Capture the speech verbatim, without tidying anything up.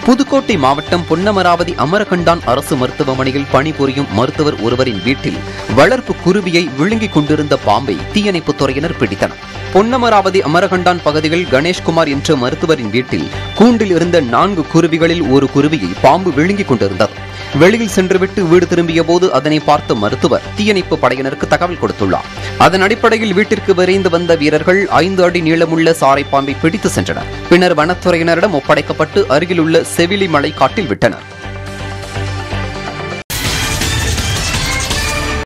புதுக்கோட்டை மாவட்டம் பொன்னமராவதி அமரகண்டான் அரசு மருத்துவமனையில் பணிபுரியும் மருத்துவர் ஒருவரின் வீட்டில் வளர்ப்பு குருவியை விழுங்கிக் கொண்டிருந்த பாம்பை தீயணைப்புத் துறையினர் பிடித்தனர். பொன்னமராவதி அமரகண்டான் பகுதியில் கணேஷ்குமார் என்ற மருத்துவரின் வீட்டில் கூண்டில் இருந்த நான்கு குருவிகளில் ஒரு குருவியை பாம்பு விழுங்கிக் கொண்டிருந்தது. வெளியில் சென்றுவிட்டு வீடு திரும்பிய போது அதனை பார்த்த மருத்துவர் தீயணைப்பு படையினருக்கு தகவல் கொடுத்துள்ளார். அதன் அடிப்படையில் வீட்டிற்கு விரைந்து வந்த வீரர்கள் ஐந்து அடி நீளமுள்ள சாரை பாம்பை பிடித்து சென்றனர். பின்னர் வனத்துறையினரிடம் ஒப்படைக்கப்பட்டு அருகிலுள்ள செவிலி மலை காட்டில் விட்டனர்.